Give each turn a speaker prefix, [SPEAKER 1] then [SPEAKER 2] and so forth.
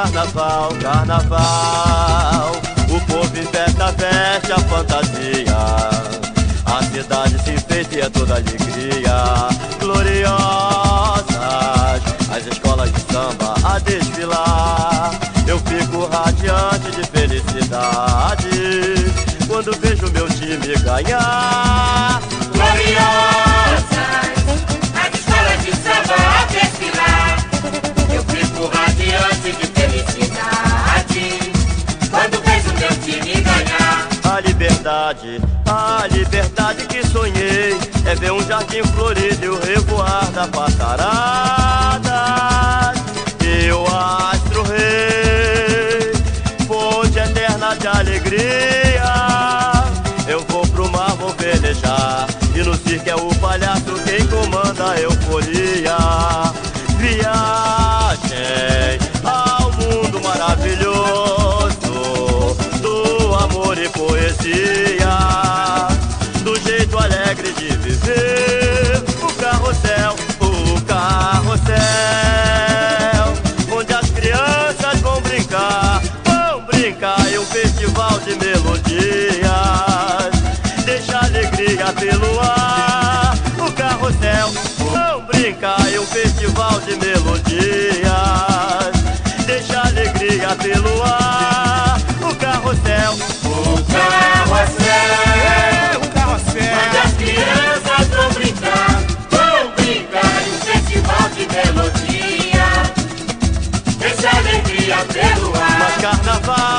[SPEAKER 1] carnaval, carnaval. O povo em festa veste a fantasia. A cidade se enfeita e é toda alegria. Gloriosas as escolas de samba a desfilar. Eu fico radiante de felicidade quando vejo meu time ganhar.
[SPEAKER 2] Gloriosas as escolas de samba a desfilar. Eu fico radiante de felicidade quando vejo meu time ganhar.
[SPEAKER 1] A liberdade que sonhei é ver um jardim florido e o revoar da passarada. E o astro rei, fonte eterna de alegria. Eu vou pro mar, vou velejar, e no circo é o palhaço quem comanda a euforia. Viagem ao mundo maravilhoso do amor e poesia, do jeito alegre de viver. O carrossel, onde as crianças vão brincar é um festival de melodias. Deixa a alegria pelo ar. O carrossel não brinca, é um festival de melodias. Deixa a alegria pelo ar. O carrossel,
[SPEAKER 2] onde as crianças vão brincar em um festival de melodia. Deixa a alegria pelo ar.
[SPEAKER 1] mas carnaval